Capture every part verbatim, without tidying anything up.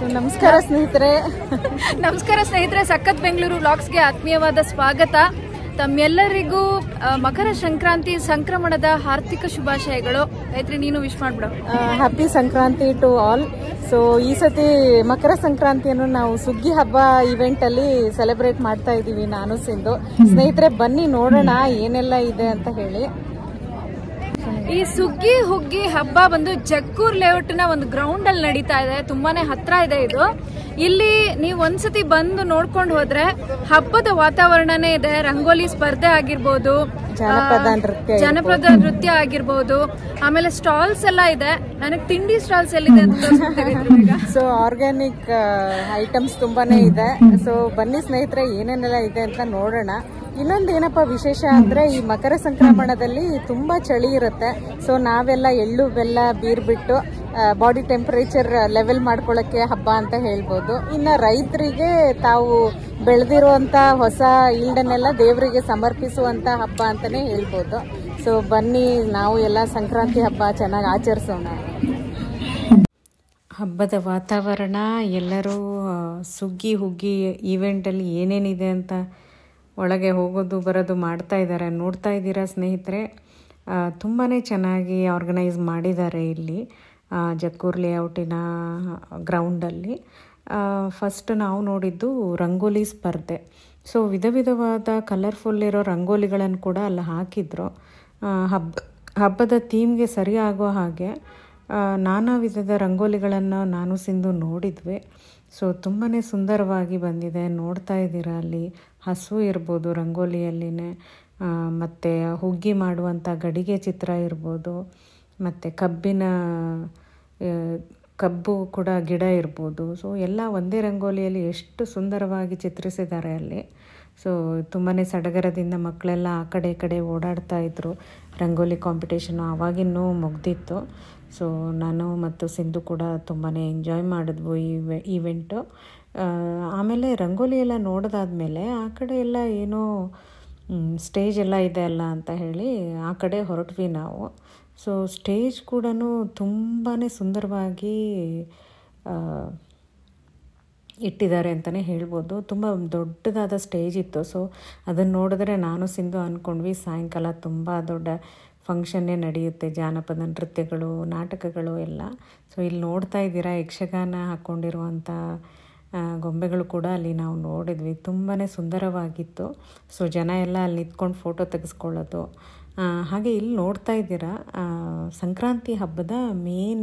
ನಮಸ್ಕಾರ ಸ್ನೇಹಿತರೆ. ನಮಸ್ಕಾರ ಸ್ನೇಹಿತರೆ, ಸಖತ್ ಬೆಂಗಳೂರು ವ್ಲಾಗ್ಸ್ಗೆ ಆತ್ಮೀಯವಾದ ಸ್ವಾಗತ. ತಮ್ಮೆಲ್ಲರಿಗೂ ಮಕರ ಸಂಕ್ರಾಂತಿ ಸಂಕ್ರಮಣದ ಹಾರ್ದಿಕ ಶುಭಾಶಯಗಳು. ಗಾಯತ್ರಿ, ನೀನು ವಿಶ್ ಮಾಡ್ಬಿಡು. Happy Sankranti to all. So ಈ ಸತಿ ಮಕರ ಸಂಕ್ರಾಂತಿಯನ್ನು ನಾವು ಸುಗ್ಗಿ ಹಬ್ಬ ಇವೆಂಟ್ ಅಲ್ಲಿ ಸೆಲೆಬ್ರೇಟ್ ಮಾಡ್ತಾ ಇದ್ದೀವಿ, ನಾನು ಸಿಂಧು. ಸ್ನೇಹಿತರೆ ಬನ್ನಿ ನೋಡೋಣ ಏನೆಲ್ಲ ಇದೆ ಅಂತ ಹೇಳಿ. ಈ ಸುಗ್ಗಿ ಹುಗ್ಗಿ ಹಬ್ಬ ಬಂದು ಜಕ್ಕೂರ್ ಲೇಔಟ್ ನ ಒಂದು ಗ್ರೌಂಡ್ ಅಲ್ಲಿ ನಡೀತಾ ಇದೆ. ತುಂಬಾನೇ ಹತ್ರ ಇದೆ ಇದು. ಇಲ್ಲಿ ನೀವು ಒಂದ್ಸತಿ ಬಂದು ನೋಡ್ಕೊಂಡು ಹೋದ್ರೆ ಹಬ್ಬದ ವಾತಾವರಣನೇ ಇದೆ. ರಂಗೋಲಿ ಸ್ಪರ್ಧೆ ಆಗಿರ್ಬೋದು, ಜನಪದ ನೃತ್ಯ ಜನಪದ ನೃತ್ಯ ಆಗಿರ್ಬೋದು, ಆಮೇಲೆ ಸ್ಟಾಲ್ಸ್ ಎಲ್ಲ ಇದೆ. ನನಗೆ ತಿಂಡಿ ಸ್ಟಾಲ್ಸ್ ಎಲ್ಲಿದೆ ಅಂತ. ಸೊ ಆರ್ಗ್ಯಾನಿಕ್ ಐಟಮ್ಸ್ ತುಂಬಾನೇ ಇದೆ. ಸೊ ಬನ್ನಿ ಸ್ನೇಹಿತರೆ ಏನೇನೆಲ್ಲ ಇದೆ ಅಂತ ನೋಡೋಣ. ಇನ್ನೊಂದು ಏನಪ್ಪಾ ವಿಶೇಷ ಅಂದ್ರೆ ಈ ಮಕರ ಸಂಕ್ರಮಣದಲ್ಲಿ ತುಂಬಾ ಚಳಿ ಇರುತ್ತೆ. ಸೊ ನಾವೆಲ್ಲ ಎಳ್ಳು ಬೆಲ್ಲ ಬೀರ್ ಬಿಟ್ಟು ಬಾಡಿ ಟೆಂಪರೇಚರ್ ಲೆವೆಲ್ ಮಾಡ್ಕೊಳ್ಳಕ್ಕೆ ಹಬ್ಬ ಅಂತ ಹೇಳ್ಬೋದು. ಇನ್ನು ರೈತರಿಗೆ ತಾವು ಬೆಳೆದಿರುವಂತ ಹೊಸ ಈಲ್ಡನ್ನೆಲ್ಲ ದೇವರಿಗೆ ಸಮರ್ಪಿಸುವಂತ ಹಬ್ಬ ಅಂತಾನೆ ಹೇಳ್ಬೋದು. ಸೊ ಬನ್ನಿ ನಾವು ಎಲ್ಲ ಸಂಕ್ರಾಂತಿ ಹಬ್ಬ ಚೆನ್ನಾಗಿ ಆಚರಿಸೋಣ. ಹಬ್ಬದ ವಾತಾವರಣ, ಎಲ್ಲರೂ ಸುಗ್ಗಿ ಹುಗ್ಗಿ ಈವೆಂಟಲ್ಲಿ ಏನೇನಿದೆ ಅಂತ ಒಳಗೆ ಹೋಗೋದು ಬರೋದು ಮಾಡ್ತಾ ಇದ್ದಾರೆ. ನೋಡ್ತಾ ಇದ್ದೀರಾ ಸ್ನೇಹಿತರೆ, ತುಂಬಾ ಚೆನ್ನಾಗಿ ಆರ್ಗನೈಸ್ ಮಾಡಿದ್ದಾರೆ ಇಲ್ಲಿ ಜಕ್ಕೂರ್ ಲೇಔಟಿನ ಗ್ರೌಂಡಲ್ಲಿ. ಫಸ್ಟ್ ನಾವು ನೋಡಿದ್ದು ರಂಗೋಲಿ ಸ್ಪರ್ಧೆ. ಸೊ ವಿಧ ವಿಧವಾದ ಕಲರ್ಫುಲ್ ಇರೋ ರಂಗೋಲಿಗಳನ್ನು ಕೂಡ ಅಲ್ಲಿ ಹಾಕಿದ್ರು. ಹಬ್ಬ ಹಬ್ಬದ ಥೀಮ್ಗೆ ಸರಿ ಆಗೋ ಹಾಗೆ ನಾನಾ ವಿಧದ ರಂಗೋಲಿಗಳನ್ನು ನಾನು ಸಿಂಧು ನೋಡಿದ್ವಿ. ಸೊ ತುಂಬಾ ಸುಂದರವಾಗಿ ಬಂದಿದೆ. ನೋಡ್ತಾ ಇದ್ದೀರಾ, ಅಲ್ಲಿ ಹಸು ಇರ್ಬೋದು ರಂಗೋಲಿಯಲ್ಲಿನೇ, ಮತ್ತು ಹುಗ್ಗಿ ಮಾಡುವಂಥ ಗಡಿಗೆ ಚಿತ್ರ ಇರ್ಬೋದು, ಮತ್ತು ಕಬ್ಬಿನ ಕಬ್ಬು ಕೂಡ ಗಿಡ ಇರ್ಬೋದು. ಸೊ ಎಲ್ಲ ಒಂದೇ ರಂಗೋಲಿಯಲ್ಲಿ ಎಷ್ಟು ಸುಂದರವಾಗಿ ಚಿತ್ರಿಸಿದ್ದಾರೆ ಅಲ್ಲಿ. ಸೊ ತುಂಬಾ ಸಡಗರದಿಂದ ಮಕ್ಕಳೆಲ್ಲ ಆ ಕಡೆ ಈ ಕಡೆ ಓಡಾಡ್ತಾ ಇದ್ರು. ರಂಗೋಲಿ ಕಾಂಪಿಟೇಷನು ಆವಾಗಿನ್ನೂ ಮುಗ್ದಿತ್ತು. ಸೊ ನಾನು ಮತ್ತು ಸಿಂಧು ಕೂಡ ತುಂಬಾ ಎಂಜಾಯ್ ಮಾಡಿದ್ವು ಈ ಈವೆಂಟು. ಆಮೇಲೆ ರಂಗೋಲಿ ಎಲ್ಲ ನೋಡಿದಾದ್ಮೇಲೆ ಆ ಕಡೆ ಎಲ್ಲ ಏನೋ ಸ್ಟೇಜ್ ಎಲ್ಲ ಇದೆ ಅಲ್ಲ ಅಂತ ಹೇಳಿ ಆ ಕಡೆ ಹೊರಟ್ವಿ ನಾವು. ಸೊ ಸ್ಟೇಜ್ ಕೂಡ ತುಂಬಾ ಸುಂದರವಾಗಿ ಇಟ್ಟಿದ್ದಾರೆ ಅಂತಲೇ ಹೇಳ್ಬೋದು. ತುಂಬ ದೊಡ್ಡದಾದ ಸ್ಟೇಜ್ ಇತ್ತು. ಸೊ ಅದನ್ನು ನೋಡಿದ್ರೆ ನಾನು ಸಿಂಧು ಅಂದ್ಕೊಂಡ್ವಿ ಸಾಯಂಕಾಲ ತುಂಬ ದೊಡ್ಡ ಫಂಕ್ಷನ್ನೇ ನಡೆಯುತ್ತೆ, ಜಾನಪದ ನೃತ್ಯಗಳು, ನಾಟಕಗಳು ಎಲ್ಲ. ಸೊ ಇಲ್ಲಿ ನೋಡ್ತಾ ಇದ್ದೀರಾ, ಯಕ್ಷಗಾನ ಹಾಕ್ಕೊಂಡಿರುವಂಥ ಗೊಂಬೆಗಳು ಕೂಡ ಅಲ್ಲಿ ನಾವು ನೋಡಿದ್ವಿ. ತುಂಬಾ ಸುಂದರವಾಗಿತ್ತು. ಸೊ ಜನ ಎಲ್ಲ ಅಲ್ಲಿ ನಿಂತ್ಕೊಂಡು ಫೋಟೋ ತೆಗೆಸ್ಕೊಳ್ಳೋದು. ಹಾಗೆ ಇಲ್ಲಿ ನೋಡ್ತಾ ಇದ್ದೀರಾ, ಸಂಕ್ರಾಂತಿ ಹಬ್ಬದ ಮೇನ್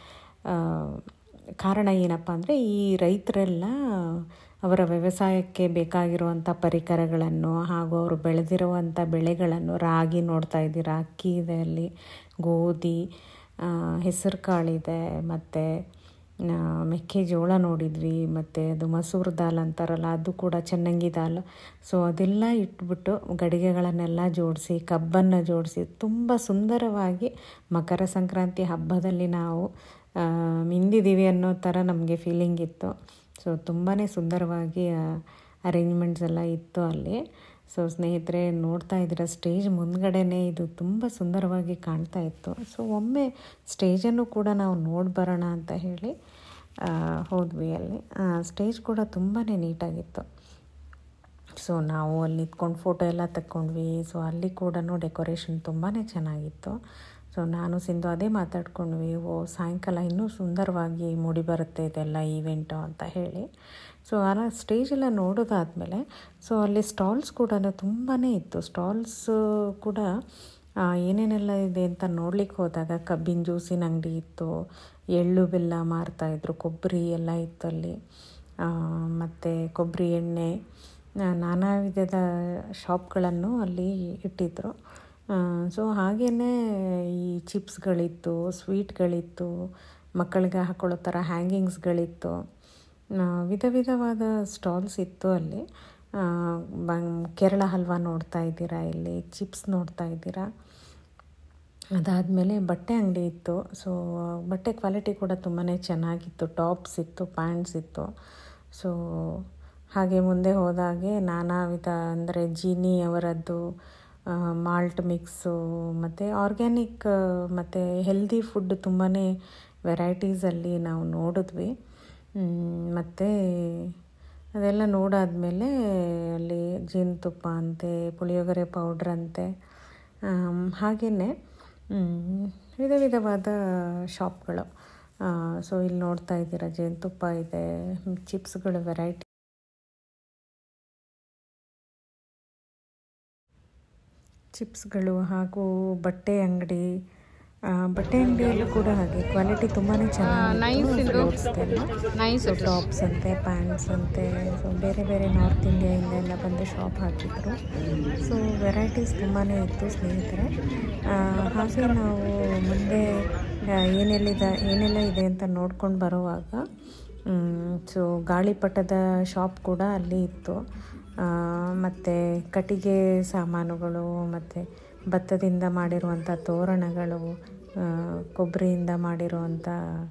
ಕಾರಣ ಏನಪ್ಪ ಅಂದರೆ ಈ ರೈತರೆಲ್ಲ ಅವರ ವ್ಯವಸಾಯಕ್ಕೆ ಬೇಕಾಗಿರುವಂಥ ಪರಿಕರಗಳನ್ನು ಹಾಗೂ ಅವರು ಬೆಳೆದಿರುವಂಥ ಬೆಳೆಗಳನ್ನು, ರಾಗಿ ನೋಡ್ತಾ ಇದ್ದೀರಾ, ಅಕ್ಕಿ ಇದೆ ಅಲ್ಲಿ, ಗೋಧಿ, ಹೆಸರು ಕಾಳಿದೆ, ಮತ್ತು ಮೆಕ್ಕೆಜೋಳ ನೋಡಿದ್ವಿ, ಮತ್ತು ಅದು ಮಸೂರು ದಾಲ್ ಅಂತಾರಲ್ಲ ಅದು ಕೂಡ ಚೆನ್ನಂಗಿ ದಾಲ್. ಸೊ ಅದೆಲ್ಲ ಇಟ್ಬಿಟ್ಟು ಗಡಿಗೆಗಳನ್ನೆಲ್ಲ ಜೋಡಿಸಿ, ಕಬ್ಬನ್ನು ಜೋಡಿಸಿ ತುಂಬ ಸುಂದರವಾಗಿ ಮಕರ ಸಂಕ್ರಾಂತಿ ಹಬ್ಬದಲ್ಲಿ ನಾವು ಮಿಂದಿದ್ದೀವಿ ಅನ್ನೋ ಥರ ನಮಗೆ ಫೀಲಿಂಗ್ ಇತ್ತು. ಸೊ ತುಂಬಾ ಸುಂದರವಾಗಿ ಅರೇಂಜ್ಮೆಂಟ್ಸ್ ಎಲ್ಲ ಇತ್ತು ಅಲ್ಲಿ. ಸೊ ಸ್ನೇಹಿತರೆ ನೋಡ್ತಾ ಇದ್ದೀರಾ, ಸ್ಟೇಜ್ ಮುಂದ್ಗಡೆನೇ ಇದು ತುಂಬ ಸುಂದರವಾಗಿ ಕಾಣ್ತಾ ಇತ್ತು. ಸೊ ಒಮ್ಮೆ ಸ್ಟೇಜನ್ನು ಕೂಡ ನಾವು ನೋಡಿ ಬರೋಣ ಅಂತ ಹೇಳಿ ಹೋದ್ವಿ. ಅಲ್ಲಿ ಸ್ಟೇಜ್ ಕೂಡ ತುಂಬಾ ನೀಟಾಗಿತ್ತು. ಸೊ ನಾವು ಅಲ್ಲಿ ನಿಂತ್ಕೊಂಡು ಫೋಟೋ ಎಲ್ಲ ತಕ್ಕೊಂಡ್ವಿ. ಸೊ ಅಲ್ಲಿ ಕೂಡ ಡೆಕೋರೇಷನ್ ತುಂಬಾ ಚೆನ್ನಾಗಿತ್ತು. ಸೊ ನಾನು ಸಿಂಧು ಅದೇ ಮಾತಾಡ್ಕೊಂಡ್ವಿ, ಓ ಸಾಯಂಕಾಲ ಇನ್ನೂ ಸುಂದರವಾಗಿ ಮೂಡಿ ಬರುತ್ತೆ ಇದೆಲ್ಲ ಈವೆಂಟು ಅಂತ ಹೇಳಿ. ಸೊ ಆ ಸ್ಟೇಜೆಲ್ಲ ನೋಡೋದಾದಮೇಲೆ ಸೊ ಅಲ್ಲಿ ಸ್ಟಾಲ್ಸ್ ಕೂಡ ತುಂಬಾ ಇತ್ತು. ಸ್ಟಾಲ್ಸ್ ಕೂಡ ಏನೇನೆಲ್ಲ ಇದೆ ಅಂತ ನೋಡ್ಲಿಕ್ಕೆ ಹೋದಾಗ ಕಬ್ಬಿನ ಜ್ಯೂಸಿನ ಅಂಗಡಿ ಇತ್ತು, ಎಳ್ಳು ಬೆಲ್ಲ ಮಾರ್ತಾಯಿದ್ರು, ಕೊಬ್ಬರಿ ಎಲ್ಲ ಇತ್ತು ಅಲ್ಲಿ, ಮತ್ತು ಕೊಬ್ಬರಿ ಎಣ್ಣೆ, ನಾನಾ ವಿಧದ ಶಾಪ್ಗಳನ್ನು ಅಲ್ಲಿ ಇಟ್ಟಿದ್ರು. ಸೊ ಹಾಗೆಯೇ ಈ ಚಿಪ್ಸ್ಗಳಿತ್ತು, ಸ್ವೀಟ್ಗಳಿತ್ತು, ಮಕ್ಕಳಿಗೆ ಹಾಕೊಳ್ಳೋ ಥರ ಹ್ಯಾಂಗಿಂಗ್ಸ್ಗಳಿತ್ತು, ವಿಧ ವಿಧವಾದ ಸ್ಟಾಲ್ಸ್ ಇತ್ತು ಅಲ್ಲಿ. ಕೇರಳ ಹಲ್ವಾ ನೋಡ್ತಾ ಇದ್ದೀರಾ, ಇಲ್ಲಿ ಚಿಪ್ಸ್ ನೋಡ್ತಾ ಇದ್ದೀರಾ. ಅದಾದಮೇಲೆ ಬಟ್ಟೆ ಅಂಗಡಿ ಇತ್ತು. ಸೊ ಬಟ್ಟೆ ಕ್ವಾಲಿಟಿ ಕೂಡ ತುಂಬಾ ಚೆನ್ನಾಗಿತ್ತು. ಟಾಪ್ಸ್ ಇತ್ತು, ಪ್ಯಾಂಟ್ಸ್ ಇತ್ತು. ಸೊ ಹಾಗೆ ಮುಂದೆ ಹೋದಾಗೆ ನಾನಾ ವಿಧ ಅಂದರೆ ಜೀನಿ ಅವರದ್ದು ಮಾಲ್ಟ್ ಮಿಕ್ಸು, ಮತ್ತು ಆರ್ಗ್ಯಾನಿಕ್ ಮತ್ತು ಹೆಲ್ದಿ ಫುಡ್ ತುಂಬಾ ವೆರೈಟೀಸಲ್ಲಿ ನಾವು ನೋಡಿದ್ವಿ. ಮತ್ತು ಅದೆಲ್ಲ ನೋಡಾದಮೇಲೆ ಅಲ್ಲಿ ಜೇನುತುಪ್ಪ ಅಂತೆ, ಪುಳಿಯೋಗರೆ ಪೌಡ್ರ್ ಅಂತೆ, ಹಾಗೆಯೇ ವಿಧ ವಿಧವಾದ ಶಾಪ್ಗಳು. ಸೊ ಇಲ್ಲಿ ನೋಡ್ತಾ ಇದ್ದೀರಾ ಜೇನುತುಪ್ಪ ಇದೆ, ಚಿಪ್ಸ್ಗಳು ವೆರೈಟಿ ಚಿಪ್ಸ್ಗಳು ಹಾಗೂ ಬಟ್ಟೆ ಅಂಗಡಿ. ಬಟ್ಟೆ ಅಂಗಡಿಯಲ್ಲೂ ಕೂಡ ಹಾಗೆ ಕ್ವಾಲಿಟಿ ತುಂಬಾ ಚೆನ್ನಾಗಿತ್ತು. ಟಾಪ್ಸ್ ಅಂತೆ, ಪ್ಯಾಂಟ್ಸ್ ಅಂತೆ, ಸೊ ಬೇರೆ ಬೇರೆ ನಾರ್ತ್ ಇಂಡಿಯಾಯಿಂದ ಎಲ್ಲ ಬಂದು ಶಾಪ್ ಹಾಕಿದ್ರು. ಸೊ ವೆರೈಟೀಸ್ ತುಂಬಾ ಇತ್ತು ಸ್ನೇಹಿತರೆ. ಹಾಗೆ ನಾವು ಮುಂದೆ ಏನೆಲ್ಲಿದೆ ಏನೆಲ್ಲ ಇದೆ ಅಂತ ನೋಡ್ಕೊಂಡು ಬರುವಾಗ ಸೊ ಗಾಳಿಪಟದ ಶಾಪ್ ಕೂಡ ಅಲ್ಲಿ ಇತ್ತು. ಮತ್ತು ಕಟ್ಟಿಗೆ ಸಾಮಾನುಗಳು, ಮತ್ತು ಭತ್ತದಿಂದ ಮಾಡಿರುವಂಥ ತೋರಣಗಳು, ಕೊಬ್ಬರಿಯಿಂದ ಮಾಡಿರುವಂಥ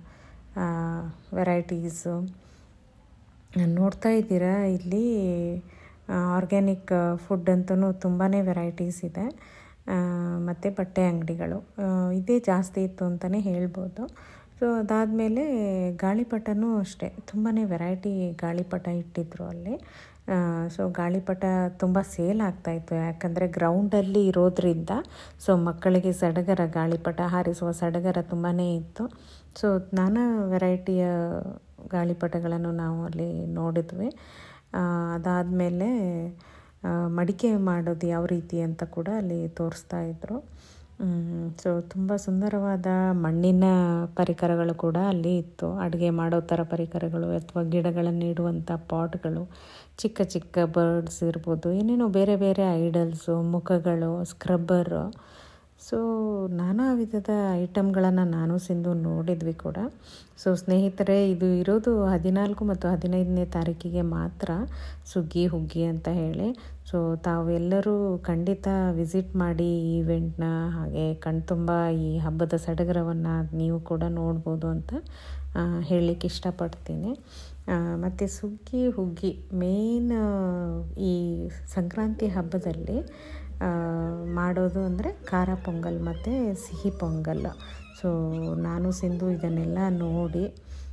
ವೆರೈಟೀಸು ನೋಡ್ತಾ ಇದ್ದೀರಾ. ಇಲ್ಲಿ ಆರ್ಗ್ಯಾನಿಕ್ ಫುಡ್ ಅಂತಲೂ ತುಂಬಾ ವೆರೈಟೀಸ್ ಇದೆ. ಮತ್ತು ಬಟ್ಟೆ ಅಂಗಡಿಗಳು ಇದೇ ಜಾಸ್ತಿ ಇತ್ತು ಅಂತಲೇ ಹೇಳ್ಬೋದು. ಸೊ ಅದಾದಮೇಲೆ ಗಾಳಿಪಟನೂ ಅಷ್ಟೇ ತುಂಬಾ ವೆರೈಟಿ ಗಾಳಿಪಟ ಇಟ್ಟಿದ್ರು ಅಲ್ಲಿ. ಸೊ ಗಾಳಿಪಟ ತುಂಬ ಸೇಲ್ ಆಗ್ತಾಯಿತ್ತು, ಯಾಕಂದರೆ ಗ್ರೌಂಡಲ್ಲಿ ಇರೋದ್ರಿಂದ. ಸೊ ಮಕ್ಕಳಿಗೆ ಸಡಗರ, ಗಾಳಿಪಟ ಹಾರಿಸುವ ಸಡಗರ ತುಂಬಾ ಇತ್ತು. ಸೊ ನಾನಾ ವೆರೈಟಿಯ ಗಾಳಿಪಟಗಳನ್ನು ನಾವು ಅಲ್ಲಿ ನೋಡಿದ್ವಿ. ಅದಾದಮೇಲೆ ಮಡಿಕೆ ಮಾಡೋದು ಯಾವ ರೀತಿ ಅಂತ ಕೂಡ ಅಲ್ಲಿ ತೋರಿಸ್ತಾ ಇದ್ದರು. ಸೊ ತುಂಬ ಸುಂದರವಾದ ಮಣ್ಣಿನ ಪರಿಕರಗಳು ಕೂಡ ಅಲ್ಲಿ ಇತ್ತು. ಅಡುಗೆ ಮಾಡೋ ಥರ ಪರಿಕರಗಳು ಅಥವಾ ಗಿಡಗಳನ್ನು ಇಡುವಂಥ ಪಾಟ್ಗಳು, ಚಿಕ್ಕ ಚಿಕ್ಕ ಬರ್ಡ್ಸ್ ಇರ್ಬೋದು, ಏನೇನೋ ಬೇರೆ ಬೇರೆ ಐಡಲ್ಸು, ಮುಖಗಳು, ಸ್ಕ್ರಬ್ಬರು. ಸೊ ನಾನಾ ವಿಧದ ಐಟಮ್ಗಳನ್ನು ನಾನು ಸಿಂಧು ನೋಡಿದ್ವಿ ಕೂಡ. ಸೊ ಸ್ನೇಹಿತರೆ, ಇದು ಇರೋದು ಹದಿನಾಲ್ಕು ಮತ್ತು ಹದಿನೈದನೇ ತಾರೀಕಿಗೆ ಮಾತ್ರ, ಸುಗ್ಗಿ ಹುಗ್ಗಿ ಅಂತ ಹೇಳಿ. ಸೊ ತಾವೆಲ್ಲರೂ ಖಂಡಿತ ವಿಸಿಟ್ ಮಾಡಿ ಈ ಈವೆಂಟ್ನ. ಹಾಗೆ ಕಣ್ತುಂಬ ಈ ಹಬ್ಬದ ಸಡಗರವನ್ನು ನೀವು ಕೂಡ ನೋಡ್ಬೋದು ಅಂತ ಹೇಳಲಿಕ್ಕೆ ಇಷ್ಟಪಡ್ತೀನಿ. ಮತ್ತು ಸುಗ್ಗಿ ಹುಗ್ಗಿ ಮೇನ್ ಈ ಸಂಕ್ರಾಂತಿ ಹಬ್ಬದಲ್ಲಿ ಮಾಡೋದು ಅಂದರೆ ಖಾರ ಪೊಂಗಲ್ ಮತ್ತು ಸಿಹಿ ಪೊಂಗಲ್. ಸೊ ನಾನು ಸಿಂಧು ಇದನ್ನೆಲ್ಲ ನೋಡಿ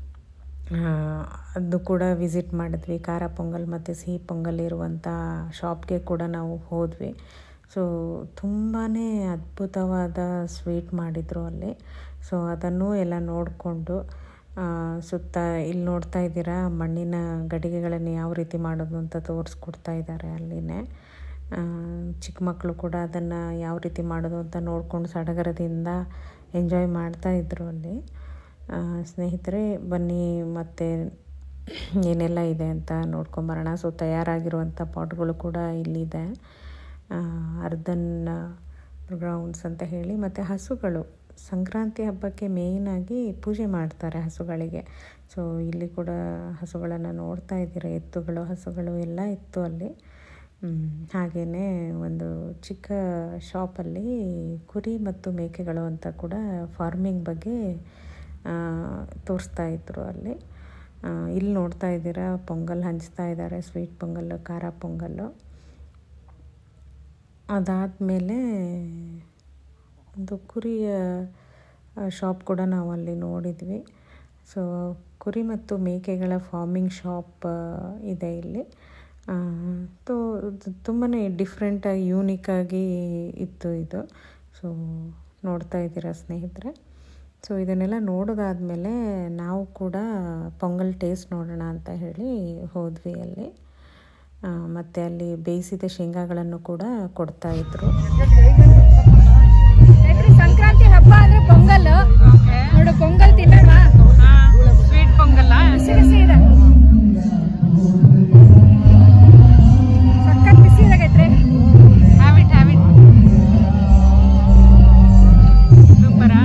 ಅದು ಕೂಡ ವಿಸಿಟ್ ಮಾಡಿದ್ವಿ. ಖಾರ ಪೊಂಗಲ್ ಮತ್ತು ಸಿಹಿ ಪೊಂಗಲ್ ಇರುವಂಥ ಶಾಪ್ಗೆ ಕೂಡ ನಾವು ಹೋದ್ವಿ. ಸೊ ತುಂಬಾ ಅದ್ಭುತವಾದ ಸ್ವೀಟ್ ಮಾಡಿದರು ಅಲ್ಲಿ. ಸೊ ಅದನ್ನು ಎಲ್ಲ ನೋಡಿಕೊಂಡು ಸುತ್ತ ಇಲ್ಲಿ ನೋಡ್ತಾ ಇದ್ದೀರಾ ಮಣ್ಣಿನ ಗಡಿಗೆಗಳನ್ನು ಯಾವ ರೀತಿ ಮಾಡೋದು ಅಂತ ತೋರಿಸ್ಕೊಡ್ತಾ ಇದ್ದಾರೆ ಅಲ್ಲಿನೇ. ಚಿಕ್ಕ ಮಕ್ಕಳು ಕೂಡ ಅದನ್ನು ಯಾವ ರೀತಿ ಮಾಡೋದು ಅಂತ ನೋಡಿಕೊಂಡು ಸಡಗರದಿಂದ ಎಂಜಾಯ್ ಮಾಡ್ತಾಯಿದ್ರು ಅಲ್ಲಿ. ಸ್ನೇಹಿತರೆ, ಬನ್ನಿ ಮತ್ತೆ ಏನೆಲ್ಲ ಇದೆ ಅಂತ ನೋಡ್ಕೊಂಬರೋಣ. ಸೊ ತಯಾರಾಗಿರುವಂಥ ಪಾಟ್ಗಳು ಕೂಡ ಇಲ್ಲಿದೆ. ಅರ್ಧನ್ ಗ್ರೌಂಡ್ಸ್ ಅಂತ ಹೇಳಿ. ಮತ್ತು ಹಸುಗಳು ಸಂಕ್ರಾಂತಿ ಹಬ್ಬಕ್ಕೆ ಮೇಯ್ನಾಗಿ ಪೂಜೆ ಮಾಡ್ತಾರೆ ಹಸುಗಳಿಗೆ. ಸೊ ಇಲ್ಲಿ ಕೂಡ ಹಸುಗಳನ್ನು ನೋಡ್ತಾ ಇದ್ದೀರಾ, ಎತ್ತುಗಳು, ಹಸುಗಳು ಎಲ್ಲ ಇತ್ತು ಅಲ್ಲಿ. ಹಾಗೆಯೇ ಒಂದು ಚಿಕ್ಕ ಶಾಪಲ್ಲಿ ಕುರಿ ಮತ್ತು ಮೇಕೆಗಳು ಅಂತ ಕೂಡ ಫಾರ್ಮಿಂಗ್ ಬಗ್ಗೆ ತೋರಿಸ್ತಾ ಇದ್ರು ಅಲ್ಲಿ. ಇಲ್ಲಿ ನೋಡ್ತಾ ಇದ್ದೀರಾ ಪೊಂಗಲ್ ಹಂಚ್ತಾ ಇದ್ದಾರೆ, ಸ್ವೀಟ್ ಪೊಂಗಲ್ಲು, ಖಾರ ಪೊಂಗಲ್ಲು. ಅದಾದಮೇಲೆ ಒಂದು ಕುರಿಯ ಶಾಪ್ ಕೂಡ ನಾವು ಅಲ್ಲಿ ನೋಡಿದ್ವಿ. ಸೊ ಕುರಿ ಮತ್ತು ಮೇಕೆಗಳ ಫಾರ್ಮಿಂಗ್ ಶಾಪ್ ಇದೆ ಇಲ್ಲಿ. ತೋ ತುಂಬಾ ಡಿಫ್ರೆಂಟಾಗಿ ಯೂನಿಕ್ಕಾಗಿ ಇತ್ತು ಇದು. ಸೊ ನೋಡ್ತಾ ಇದ್ದೀರಾ ಸ್ನೇಹಿತರೆ. ಸೊ ಇದನ್ನೆಲ್ಲ ನೋಡೋದಾದಮೇಲೆ ನಾವು ಕೂಡ ಪೊಂಗಲ್ ಟೇಸ್ಟ್ ನೋಡೋಣ ಅಂತ ಹೇಳಿ ಹೋದ್ವಿ ಅಲ್ಲಿ. ಮತ್ತು ಅಲ್ಲಿ ಬೇಯಿಸಿದ ಶೇಂಗಾಗಳನ್ನು ಕೂಡ ಕೊಡ್ತಾಯಿದ್ರು. ಸಂಕ್ರಾಂತಿ ಹಬ್ಬ ಅಂದರೆ ಪೊಂಗಲ್ ನೋಡು. ಪೊಂಗಲ್ ತಿನ್ನೋಣ, ಸ್ವೀಟ್ ಪೊಂಗಲ್ ಬಿಸಿ ಬಿಸಿ ಇದೆ, ಸಕ್ಕತ್ ಬಿಸಿ ಇದಾಗೈತ್ರಿ. ಹ್ಯಾವಿಟ್ ಹ್ಯಾವಿಟ್ ಸೂಪರಾ.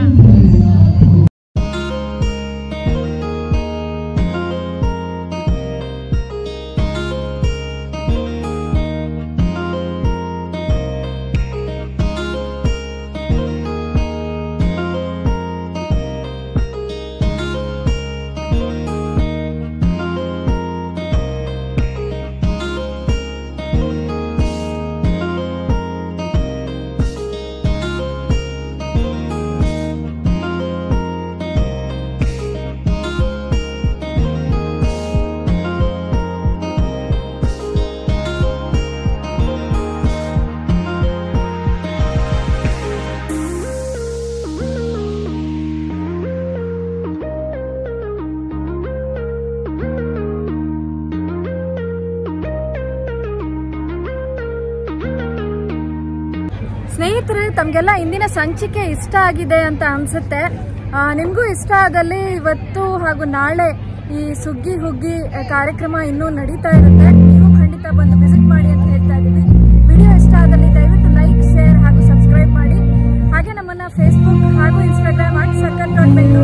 ಸ್ನೇಹಿತರೆ, ತಮಗೆಲ್ಲ ಇಂದಿನ ಸಂಚಿಕೆ ಇಷ್ಟ ಆಗಿದೆ ಅಂತ ಅನ್ಸುತ್ತೆ. ನಿಮಗೂ ಇಷ್ಟ ಆದಲ್ಲಿ ಇವತ್ತು ಹಾಗೂ ನಾಳೆ ಈ ಸುಗ್ಗಿ ಹುಗ್ಗಿ ಕಾರ್ಯಕ್ರಮ ಇನ್ನೂ ನಡೀತಾ ಇರುತ್ತೆ. ನೀವು ಖಂಡಿತ ಬಂದು ವಿಸಿಟ್ ಮಾಡಿ ಅಂತ ಹೇಳ್ತಾ ಇದ್ದೀವಿ. ವಿಡಿಯೋ ಇಷ್ಟ ಆದಲ್ಲಿ ದಯವಿಟ್ಟು ಲೈಕ್, ಶೇರ್ ಹಾಗೂ ಸಬ್ಸ್ಕ್ರೈಬ್ ಮಾಡಿ. ಹಾಗೆ ನಮ್ಮನ್ನ ಫೇಸ್ಬುಕ್ ಹಾಗೂ Instagram at Sakkath dot Bengaluru